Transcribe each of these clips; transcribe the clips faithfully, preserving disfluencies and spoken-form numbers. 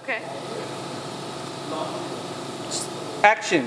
Okay. Action.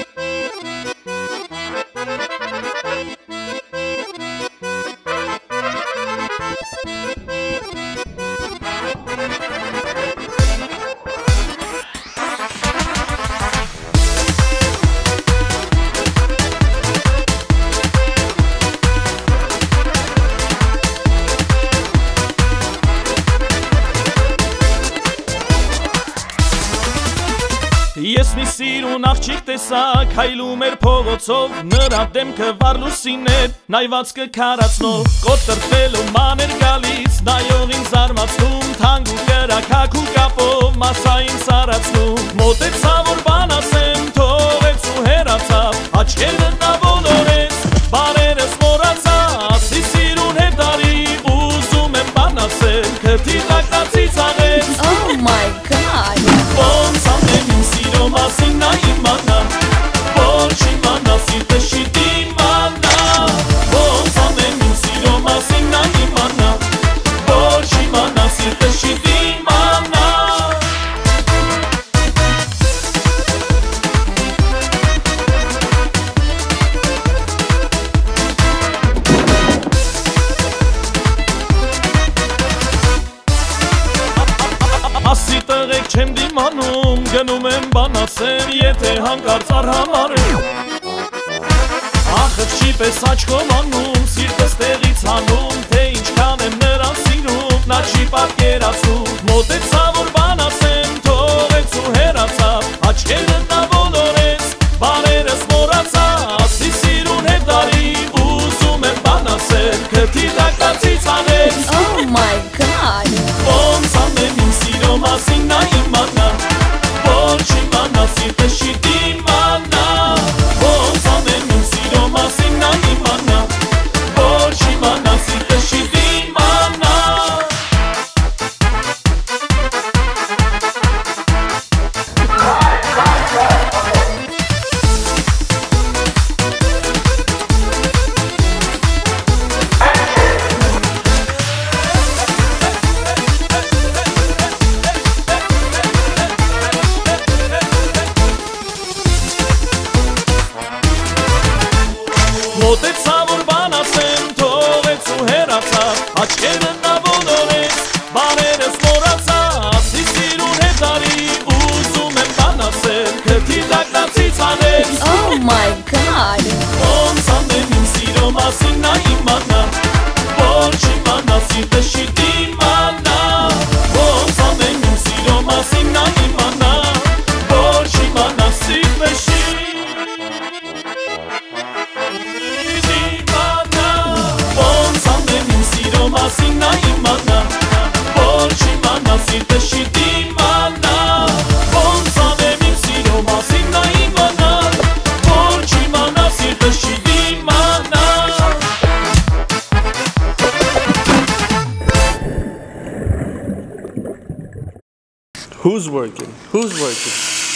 Ես մի սիրուն աղջիկ տեսակ հայլում էր փողոցով նրա դեմքը վառ լուսիներ նայված կքարացնող կոտրտելու մաներ գալիս նայող ինձ զարմացնում թանկ ու կրակակ ու կապով մասային սարացնում մոտեցա որ բան ասեմ թողեց ու հեռացավ աչքերը նա ոլորեց բարերս մոռացա ասի սիրուն հետ արի ուզում եմ բան ասել քրտի տակնացի ցաղեց Oh my god. Ոնց անեմ իմ սիրո մասին նա իմանա Որ չիմանա սիրտը չի դիմանա Ոնց անեմ իմ սիրո մասին նա իմանա Որ չիմանա սիրտը չի դիմանա Ասի տղեկ չեմ դիմանում, գնում եմ բան ասեմ, եթե հանկարծ արհամարեմ Ախր չի պես աչքով անում, սիրտս տեղից հանում, թե ինչքան եմ նրան սիրում, նա չի պատկերացնում Մոտեցա որ բան ասեմ, թողեց ու հեռացավ, աչքերը նա ոլորեց, բարերս մոռացա Ասի սիրուն հետ արի, ուզում եմ բան ասել, քրտի տակնացի ցանեց Oh my god. Ոնց անեմ իմ սիրո մասին նա իմանա Որ չիմանա սիրտը չի դիմանա Ոնց անեմ իմ սիրո մասին նա իմանա Որ չիմանա սիրտը չի դիմանա Մոտեցա որ բան ասեմ, թողեց ու հեռացավ Աչքերը նա ոլորեց, բարերս մոռացա Ասի սիրուն հետ արի, ուզում եմ բան ասել Քրտի տակնացի ցանեց Oh my god. Ոնց անեմ իմ սիրո մասին նա իմանա Որ չիմանա սիրտը չի դիմանա Ոնց անեմ իմ սիրո մասին նա իմանա Որ չիմանա սիրտը չի Մասին նա իմանա Որ չիմանա սիրտը չի դիմանա Ոնց անեմ իմ սիրո մասին նա իմանա Որ չիմանա սիրտը չի դիմանա Who's working? Who's working?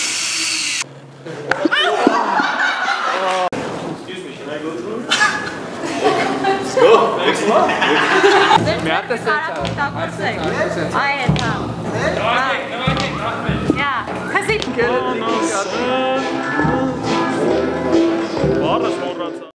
Excuse me, can I go through? Let's go. Thanks a lot. I had time. Yeah, because it. Անասեն Բարս մոռացա